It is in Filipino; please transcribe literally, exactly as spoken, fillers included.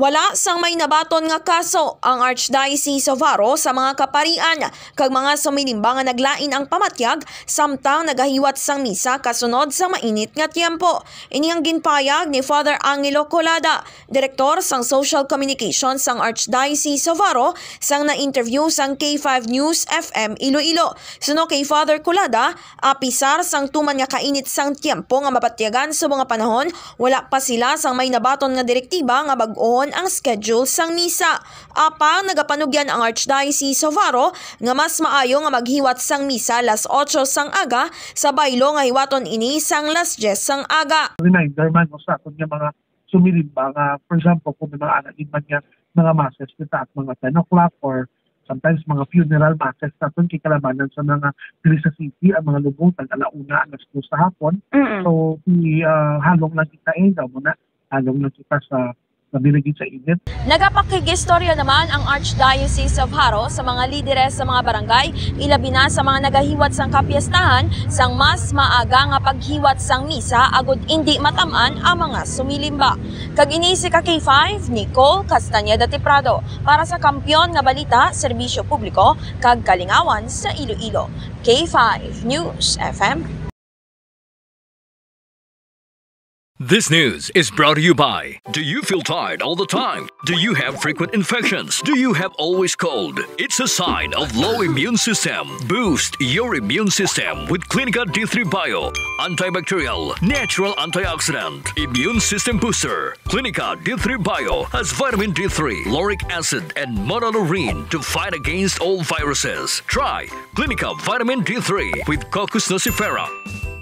Wala sang may nabaton nga kaso ang Archdiocese of Faro sa mga kaparian kag mga sumilimba nga naglain ang pamatyag samtang nagahiwat sang misa kasunod sa mainit nga tiempo. Ini ang ginpayag ni Father Angelo Colada, direktor sang Social Communications sang Archdiocese of Faro, sang na-interview sang K five News F M Iloilo. Suno kay Father Colada, apisar sang tuman nga kainit sang tiempo nga mapatyagan sa mga panahon, wala pa sila sang may nabaton nga direktiba nga bag-o ang schedule sang misa. Apa nagapanugyan ang Archdiocese of Faro nga mas maayo nga maghiwat sang misa las otso sang aga sa baylo nga hiwaton ini sang las diyes sang aga. Reminder man mo sa aton nga mga sumilimba nga, for example, kung may mga anak man nga mga masses kita at mga ten o'clock or sometimes mga funeral masses natin kikalabanan sa mga dili sa city ang mga lubong tag alauna alas dos sa hapon. Mm-hmm. So i uh, halong lang kita eh daw muna halong lang kita sa nabiligid sa init. Nagapakigistorya naman ang Archdiocese of Faro sa mga lideres sa mga barangay, ilabi na sa mga nagahiwat sang kapiestahan sang mas maaga nga paghiwat sang misa agud indi mataman ang mga sumilimba. Kag ini si K five Nicole Castañeda Tiprado para sa Kampiyon nga Balita, Serbisyo Publiko kag Kalingawan sa Iloilo. K five News F M. This news is brought to you by, do you feel tired all the time? Do you have frequent infections? Do you have always cold? It's a sign of low immune system. Boost your immune system with Clinica D three Bio. Antibacterial, natural antioxidant, immune system booster. Clinica D three Bio has vitamin D three, lauric acid, and monolurine to fight against all viruses. Try Clinica Vitamin D three with Coccus nocifera.